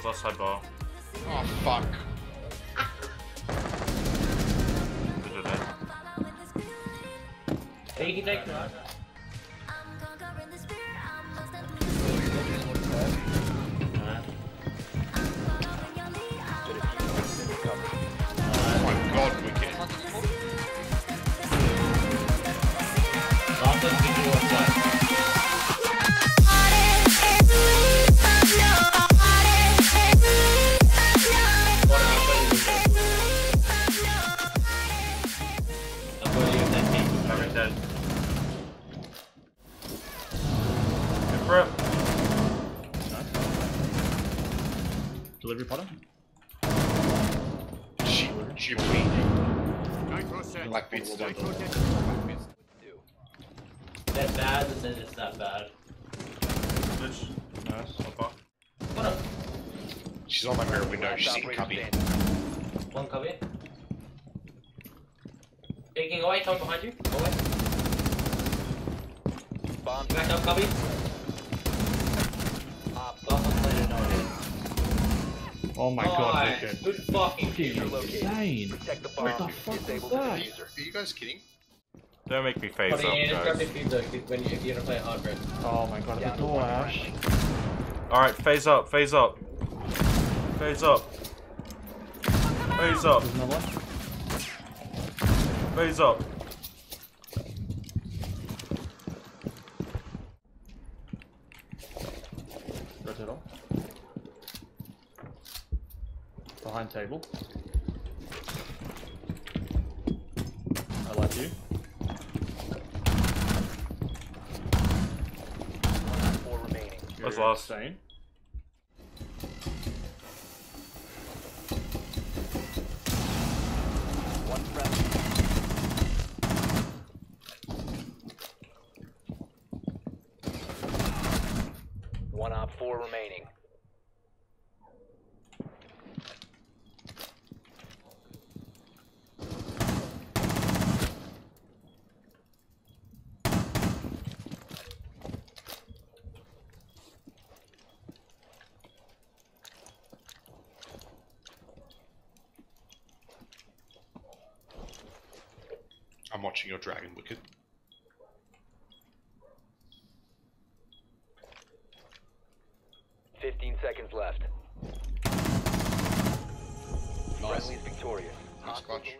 There's left side bar. Oh fuck. Hey, you can take that. Oh my god, Wikd. Delivery potter? Jimmy. Like bits do. That bad, and then it's not bad. Nice. What up? She's on my mirror window, she's in cubby. One cubby. Taking away, coming behind you. Go away. Bomb. Back up, cubby. Oh my god, Wikd. Good fucking insane. What the fuck is that? Are you guys kidding? Don't make me phase up, Just grab the guys. feed though, when you're gonna play hard red. Oh my god, at the door, Ash. Alright, phase up, phase up. Phase up. Phase up. There's another one. Phase up. Rotate off. Behind table. I like you. What's last? Sane. One friendly. One op 4 remaining. I'm watching your dragon, Wikd. Seconds left. Nice. Friendly's victorious. Nice clutch.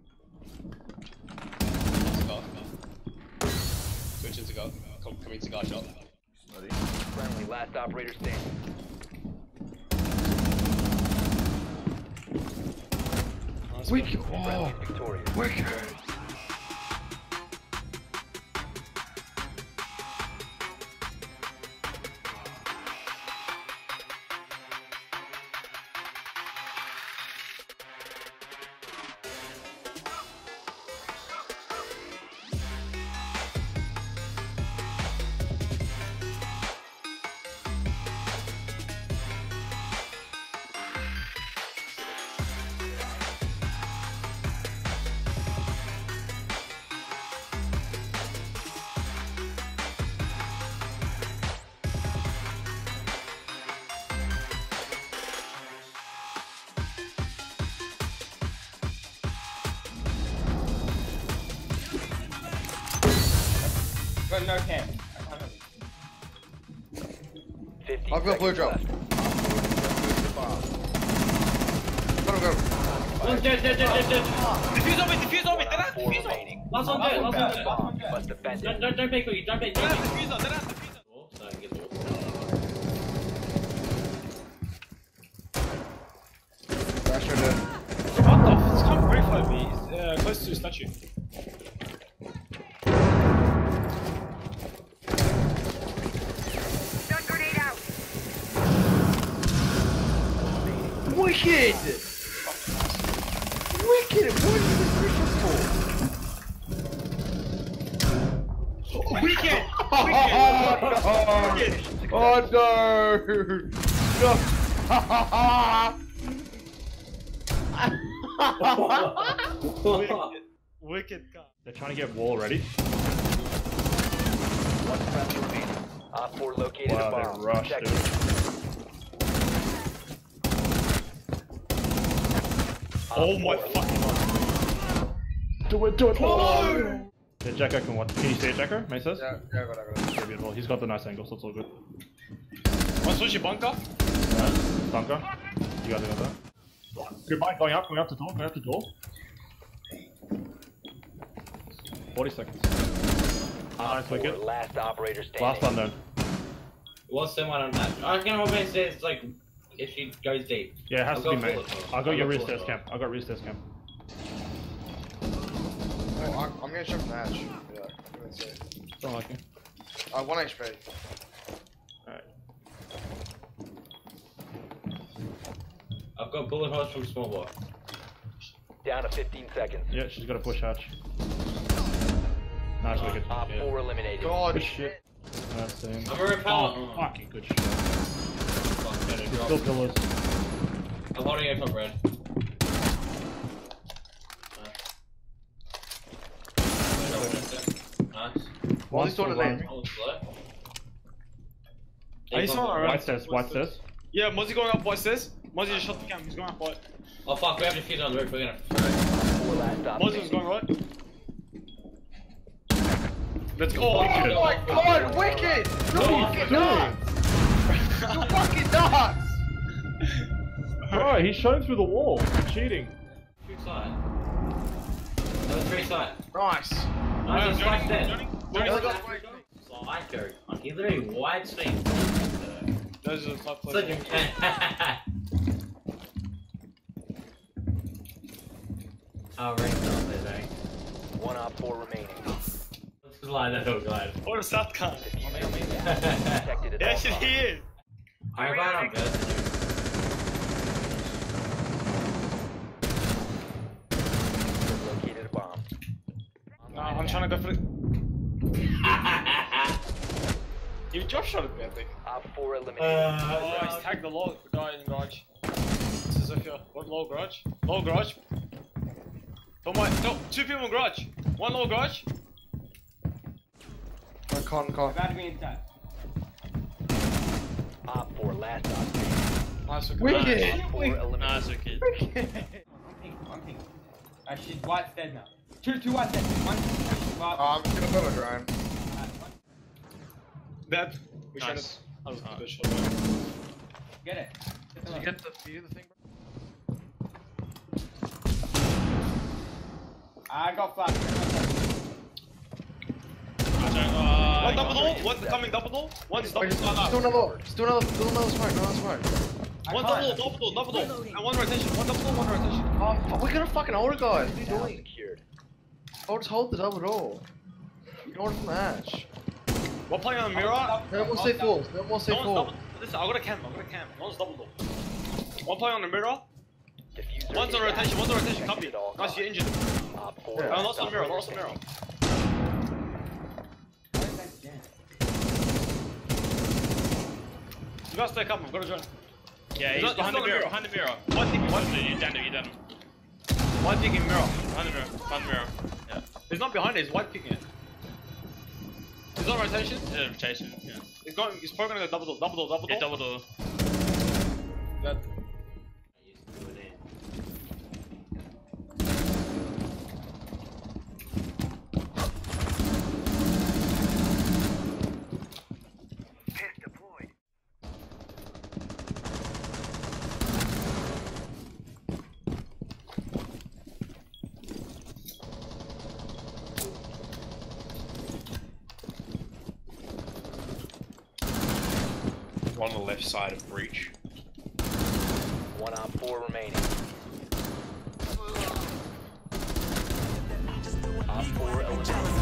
Switching to go. Coming to guard shot. Friendly, last operator standing. Wikd! Friendly's victorious. Wikd! But no camp. I've got blue drop. Got him, got him. One's dead. Defuse on me, defuse on me, One op 4 remaining. Last one dead. Must defend it. Don't make me, don't make me. Defuse on, defuse Dash her dead. What the f? It's come very far me. It's close to a statue. Wikd! Wikd! What is this for? Wikd! Oh no! Wikd. They're trying to get wall ready. One friendly remaining. Op 4 located a Wow, bomb. they rushed Protect it. it. Oh my fucking god. Do it. Oh! The Jacko can what? Can you see a Jacko? Mesos? Yeah, I got it. Very beautiful. He's got the nice angle, so it's all good. One switch your bunker. Nice. Bunker. You guys got that. Goodbye. Going up the door. 40 seconds. Nice, wicked. Last operator standing. Last one then. What's someone on that? I can always say it's like if she goes deep. Yeah, it has I'll to be go main. full as well. I got I'll your go rear full stairs as camp. I got rear stairs camp. Oh, I'm gonna jump match. Yeah, let's see. Don't like you. 1 HP. Alright. I've got bullet holes from small boy. Down to 15 seconds. Yeah, she's got a push hatch. Nice, wicked. Op 4 eliminated. God, Good shit. Nice team. I'm a repellent. Oh, fucking good shit. Fuck, get it, There's drop. still pillars. I'm holding it top red. Nice. While he's doing it there. Oh, slow. Are you still alright? White stairs. Yeah, Mozzie going up white stairs. Mozzie just shot the cam, he's going up white. Oh fuck, we have to fuse on the roof, we're gonna... 4 last op Mozzie was going right. Let's go. Oh my god, Wikd! You're nuts! You're fucking nuts! Bro, he's showing through the wall. He's cheating. Two side. That was 3 side. Nice. Nice, it's Johnny, like that. Johnny, Johnny, Psycho. He's literally wide swing. Those are the top Such players. a... Oh, right, not there, eh? 1 op 4 remaining. Let's glide that hill, glide. What a South car. Protected at Yeah, all shit, costs. he is. I'm glad I'm good. Located a bomb. Nah, I'm trying to go for it. You drop shot at me, I think. Op 4 eliminated. Oh, he's tagged the guy in the garage. This is Sophia. What, low garage? Low garage? Don't mind. No, 2 people in garage. 1 low garage. Con. About to be inside. Op 4 last op. Nice, Wikd! Op 4 eliminated. Nice, okay. One ping. She's white stairs now. Two white stairs. One. I'm just gonna put a drone. Dead. We shot Nice. it. That was a good shot. Get it. Did you get the view of the thing, bro? I got flash. One double door. One coming double door. One's double Wait, door. just do another smoke, no smoke. One double door. And 1 rotation. 1 double door, 1 rotation. Oh, we're gonna fucking hold it, guys. What are you Now doing? secured. Oh, just hold the double door. You don't want to match. We're playing on the mirror. No more safe walls. No more safe No one's walls. double. Listen, I got a cam. No one's double door. One playing on the mirror. Diffuser One's on is rotation. One's on rotation. active. Copy. Protected at all Nice, you're injured. Op 4 Yeah. I lost the mirror. Lost the mirror. You guys stay up. I've got to join. Yeah, He's he's not- behind the he's not mirror, on behind the mirror. One thing. You done him, you done him. One thing in mirror. Behind the mirror, behind the mirror. Yeah. He's not behind it. He's white picking it. He's on rotation. Yeah, rotation, yeah. He's going. He's probably gonna go double door. Double door. Double door. Yeah, double door. Dead. One on the left side of breach. 1 op 4 remaining. Op 4 eliminated.